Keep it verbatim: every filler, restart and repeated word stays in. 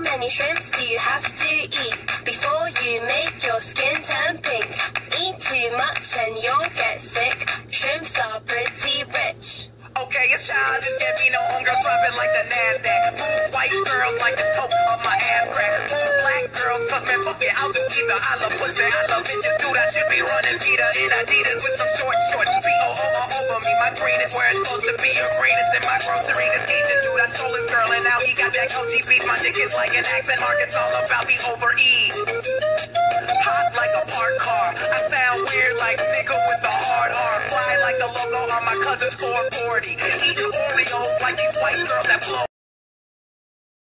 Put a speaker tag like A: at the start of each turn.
A: many shrimps do you have to eat before you make your skin turn pink? Eat too much and you'll get sick. Shrimps are pretty rich.
B: Okay, it's childish, can't be no homegirls dropping like the NASDAQ. Move white girls like this coke up my ass crack. Move black girls, cause man, fuck it, I'll do either. I love pussy, I love bitches, dude, I should be running Vita in Adidas with some short shorts. B O O all over me, my green is where it's supposed to be. Your green is in my grocery, this Asian dude, I stole his girl and now he got that L G beef. My dick is like an accent mark, it's all about the over-E. Hot like a parked car, I sound weird like nigga with a hard R. Fly like the logo on my cousin's four forty. Eating Oreos like these white girls that blow.